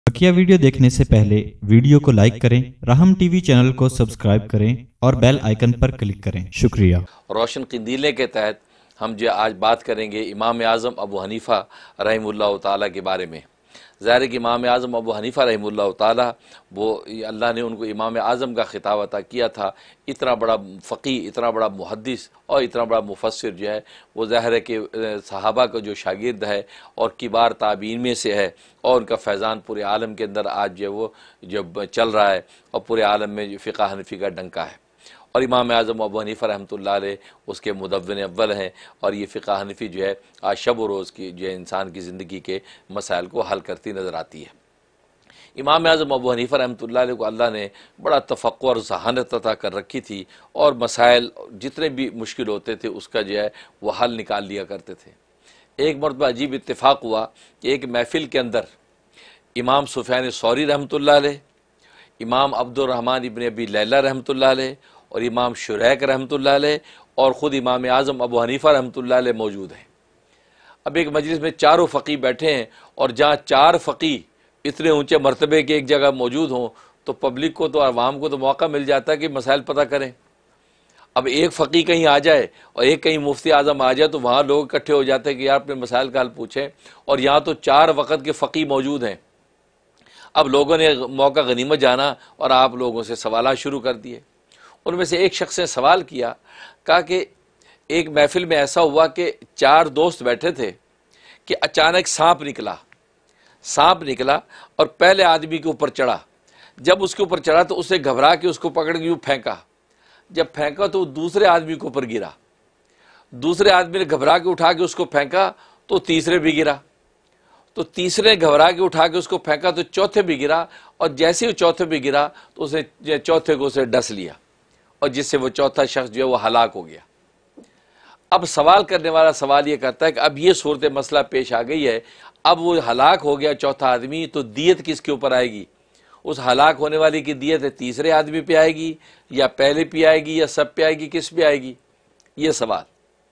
बकिया video देखने से पहले वीडियो को लाइक करें, राहम टीवी चैनल को सब्सक्राइब करें और बेल आइकन पर क्लिक करें। शुक्रिया। रोशन क़िंदीले के तहत हम जो आज बात करेंगे इमाम आज़म अबू हनीफ़ा रहमतुल्लाह ताला के बारे में। ज़ाहिर है कि इमाम आज़म अबू हनीफ़ा रहमतुल्लाह ताला वो अल्लाह ने उनको इमाम आज़म का ख़िताब अता किया था। इतना बड़ा फ़क़ीह, इतना बड़ा मुहद्दिस और इतना बड़ा मुफ़स्सिर जो है वो ज़ाहिर है कि सहाबा का जो शागिर्द है और किबार ताबीन में से है और उनका फैज़ान पूरे आलम के अंदर आज जो है वो जब चल रहा है और पूरे आलम में जो फ़िक़्ह हनफ़ी का डंका है। और इमाम आज़म अबू हनीफ़ा रहमतुल्लाह अलैह उसके मुदव्विन अव्वल हैं और ये फ़िक़्ह हनफ़ी जो है आज शब व रोज़ की जो है इंसान की ज़िंदगी के मसाइल को हल करती नज़र आती है। इमाम आज़म अबू हनीफ़ा रहमतुल्लाह अलैह को अल्लाह ने बड़ा तफ़क्कुर और ज़हानत अता कर रखी थी और मसाइल जितने भी मुश्किल होते थे उसका जो है वह हल निकाल लिया करते थे। एक मरतबा अजीब इत्तेफ़ाक़ हुआ कि एक महफ़िल के अंदर इमाम सुफ़यान सौरी रहमतुल्लाह अलैह, इमाम अब्दुर्रहमान इब्न अबी लैला रहमतुल्लाह अलैह और इमाम शुरैक रहमतुल्लाह अलैह और ख़ुद इमाम आज़म अबू हनीफ़ा रहमतुल्लाह अलैह मौजूद हैं। अब एक मजलिस में चारों फ़क़ीह बैठे हैं और जहाँ चार फ़क़ीह इतने ऊंचे मरतबे के एक जगह मौजूद हों तो पब्लिक को तो आवाम को तो मौका मिल जाता है कि मसाइल पता करें। अब एक फ़क़ीह कहीं आ जाए और एक कहीं मुफ्ती आज़म आ जाए तो वहाँ लोग इकट्ठे हो जाते हैं कि यार अपने मसाइल का हल पूछें, और यहाँ तो चार वक़्त के फ़क़ीह मौजूद हैं। अब लोगों ने मौका गनीमत जाना और आप लोगों से सवाल शुरू कर दिए। उनमें से एक शख्स ने सवाल किया, कहा कि एक महफिल में ऐसा हुआ कि चार दोस्त बैठे थे कि अचानक सांप निकला और पहले आदमी के ऊपर चढ़ा। जब उसके ऊपर चढ़ा तो उसे घबरा के उसको पकड़ के यूँ फेंका। जब फेंका तो दूसरे आदमी के ऊपर गिरा। दूसरे आदमी ने घबरा के उठा के उसको फेंका तो तीसरे भी गिरा। तो तीसरे ने घबरा के उठा के उसको फेंका तो चौथे भी गिरा, और जैसे ही चौथे भी गिरा तो उसे चौथे को उसे डस लिया और जिससे वो चौथा शख्स जो है वो हलाक हो गया। अब सवाल करने वाला सवाल ये करता है कि अब ये सूरत मसला पेश आ गई है, अब वो हलाक हो गया चौथा आदमी, तो दियत किसके ऊपर आएगी? उस हलाक होने वाले की दियत तीसरे आदमी पे आएगी या पहले पे आएगी या सब पे आएगी, किस पे आएगी? ये सवाल।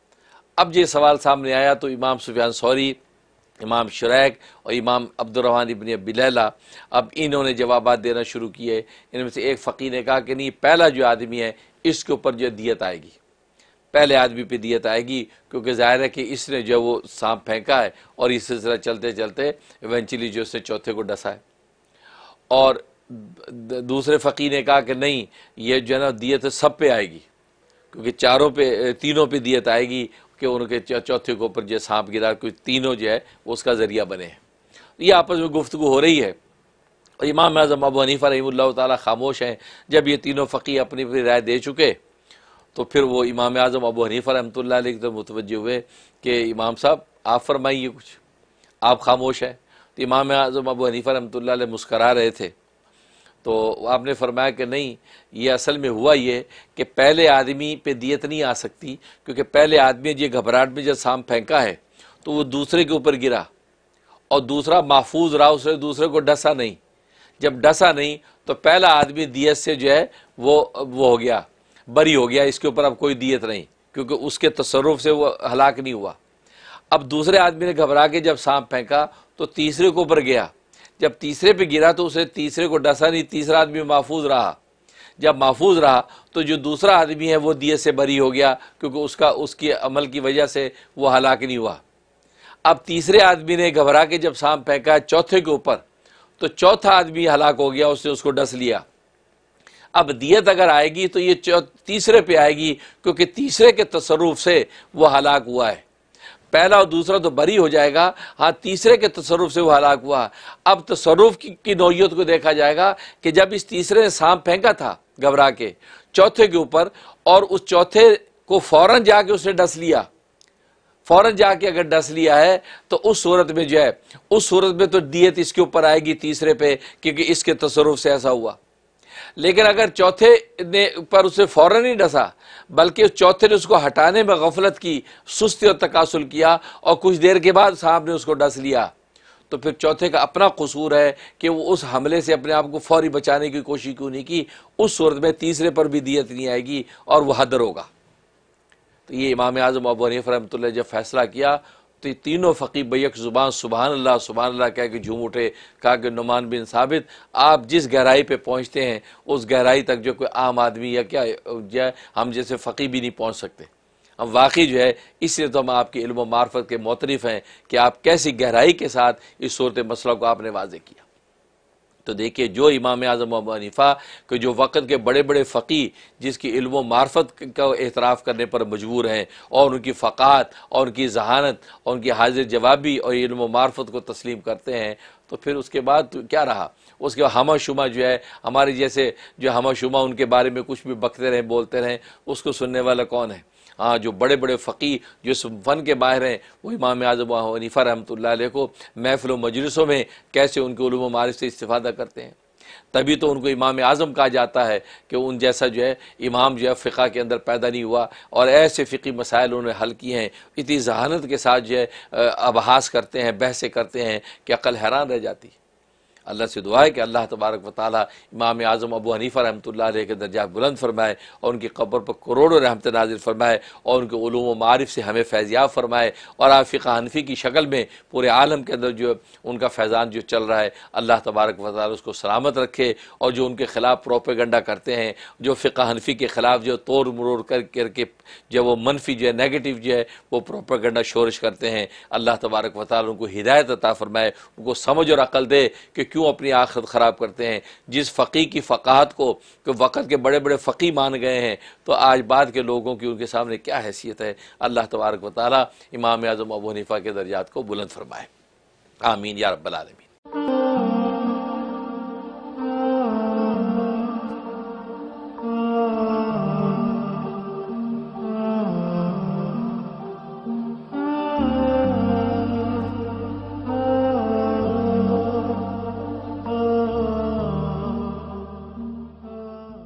अब ये सवाल सामने आया तो इमाम सुफियान सौरी, इमाम शुरैक और इमाम अब्दुर्रहमान इब्न अबी लैला अब इन्होंने जवाबात देना शुरू किए। इनमें से एक फ़क़ीह ने कहा कि नहीं, पहला जो आदमी है इसके ऊपर जो दियत आएगी, पहले आदमी पे दियत आएगी, क्योंकि ज़ाहिर है कि इसने जो वो सांप फेंका है और इस सिलसिला चलते चलते इवेंचुअली जो उसने चौथे को डसा है। और दूसरे फ़क़ीह ने कहा कि नहीं, ये जो है ना दियत सब पे आएगी, क्योंकि तीनों पे दियत आएगी कि उनके चौथे के ऊपर जो सांप गिरा, कुछ तीनों जो है उसका ज़रिया बने हैं। ये आपस में गुफ्तगू हो रही है और इमाम आज़म अबू हनीफ़ा रहमतुल्लाह ताला खामोश हैं। जब ये तीनों फ़क़ीह अपनी अपनी राय दे चुके तो फिर वो इमाम आज़म अबू हनीफ़ा रहमतुल्लाह अलैह की तरफ मुतवज्जे हुए कि इमाम साहब आप फरमाइए कुछ, आप खामोश हैं। तो इमाम आज़म अबू हनीफ़ा रहमतुल्लाह अलैह मुस्करा रहे थे। तो आपने फरमाया कि नहीं, ये असल में हुआ ये कि पहले आदमी पे दियत नहीं आ सकती, क्योंकि पहले आदमी ये घबराहट में जब सांप फेंका है तो वो दूसरे के ऊपर गिरा और दूसरा महफूज रहा, उसने दूसरे को डसा नहीं। जब डसा नहीं तो पहला आदमी दियत से जो है वो हो गया, बरी हो गया, इसके ऊपर अब कोई दियत नहीं, क्योंकि उसके तसर्रुफ से वो हलाक नहीं हुआ। अब दूसरे आदमी ने घबरा के जब सांप फेंका तो तीसरे के ऊपर गया। जब तीसरे पे गिरा तो उसे तीसरे को डसा नहीं, तीसरा आदमी महफूज रहा। जब महफूज रहा तो जो दूसरा आदमी है वो दियत से बरी हो गया, क्योंकि उसकी अमल की वजह से वो हलाक नहीं हुआ। अब तीसरे आदमी ने घबरा के जब सांप फेंका चौथे के ऊपर तो चौथा आदमी हलाक हो गया, उसने उसको डस लिया। अब दियत अगर आएगी तो ये तीसरे पे आएगी, क्योंकि तीसरे के तसर्रुफ से वो हलाक हुआ है। पहला और दूसरा तो बरी हो जाएगा, हाँ तीसरे के तसर्रुफ से वो हलाक हुआ। अब तसर्रुफ की नौइयत को देखा जाएगा कि जब इस तीसरे ने सांप फेंका था घबरा के चौथे के ऊपर और उस चौथे को फौरन जाके उसने डस लिया, फौरन जाके अगर डस लिया है तो उस सूरत में जो है, उस सूरत में तो दियत इसके ऊपर आएगी तीसरे पे, क्योंकि इसके तसर्रुफ से ऐसा हुआ। लेकिन अगर चौथे ने पर उसे फौरन नहीं डसा, बल्कि उस चौथे ने उसको हटाने में गफलत की, सुस्ती और तकासुल किया और कुछ देर के बाद सांप ने उसको डस लिया, तो फिर चौथे का अपना कसूर है कि वो उस हमले से अपने आप को फौरी बचाने की कोशिश क्यों नहीं की। उस सूरत में तीसरे पर भी दियत नहीं आएगी और वह हदर होगा। तो ये इमाम आज़म अबू हनीफ़ा रहमतुल्लाह जब फैसला किया تو تینوں فقی بیک زبان سبحان اللہ کہہ کے جھوم اٹھے. کہا کہ نعمان بن ثابت آپ جس گہرائی پہ پہنچتے ہیں اس گہرائی تک جو کوئی عام آدمی یا کیا ہم جیسے فقی بھی نہیں پہنچ سکتے. ہم واقعی جو ہے اس لیے تو ہم آپ کے علم و معرفت کے معترف ہیں کہ آپ کیسی گہرائی کے ساتھ اس صورت مسئلہ کو آپ نے واضح کیا. تو دیکھیے جو امام اعظم ابو حنیفہ کہ جو وقت کے بڑے بڑے فقی جس کی علم و معرفت کا اعتراف کرنے پر مجبور ہیں اور ان کی فقاہت اور ان کی ذہانت اور ان کی حاضر جوابی اور علم و معرفت کو تسلیم کرتے ہیں، تو پھر اس کے بعد کیا رہا؟ اس کے ہمہ شمہ جو ہے ہمارے جیسے جو ہمہ شمہ ان کے بارے میں کچھ بھی بکتے رہیں بولتے رہیں، اس کو سننے والا کون ہے؟ ہاں جو بڑے بڑے فقی جو اس فن کے ماہر ہیں وہ امام اعظم ابو حنیفہ رحمۃ اللہ علیہ کو محفل و مجلسوں میں کیسے ان کے علوم و معارف سے استفادہ کرتے ہیں. تبھی تو ان کو امام اعظم کہا جاتا ہے کہ ان جیسا جو ہے امام جو ہے فقہ کے اندر پیدا نہیں ہوا، اور ایسے فقی مسائل انہوں نے حل کیے ہیں اتنی ذہانت کے ساتھ جو ہے ابحاث کرتے ہیں، بحثیں کرتے ہیں کہ عقل حیران رہ جاتی. اللہ سے دعا ہے کہ اللہ تبارک و تعالی امام اعظم ابو حنیفہ رحمۃ اللہ علیہ کے درجات بلند فرمائے اور ان کی قبر پر کروڑوں رحمت نازل فرمائے اور ان کے علوم و معارف سے ہمیں فیضیاب فرمائے، اور آپ فقہ حنفی کی شکل میں پورے عالم کے اندر جو ان کا فیضان جو چل رہا ہے اللہ تبارک و تعالی اس کو سلامت رکھے. اور جو ان کے خلاف پروپیگنڈا کرتے ہیں، جو فقہ حنفی کے خلاف جو توڑ مروڑ کر کے جو وہ منفی جو ہے نیگیٹو جو ہے وہ پروپیگنڈا شورش کرتے ہیں، اللہ تبارک و تعالی ان کو ہدایت عطا فرمائے، ان کو سمجھ اور عقل دے کہ کیوں اپنی آخرت خراب کرتے ہیں. جس فقی کی فقاہت کو کہ وقت کے بڑے بڑے فقی مان گئے ہیں، تو آج بعد کے لوگوں کی ان کے سامنے کیا حیثیت ہے؟ اللہ تبارک و تعالی امام اعظم ابو حنیفہ کے درجات کو بلند فرمائے. آمین یا رب العالمین.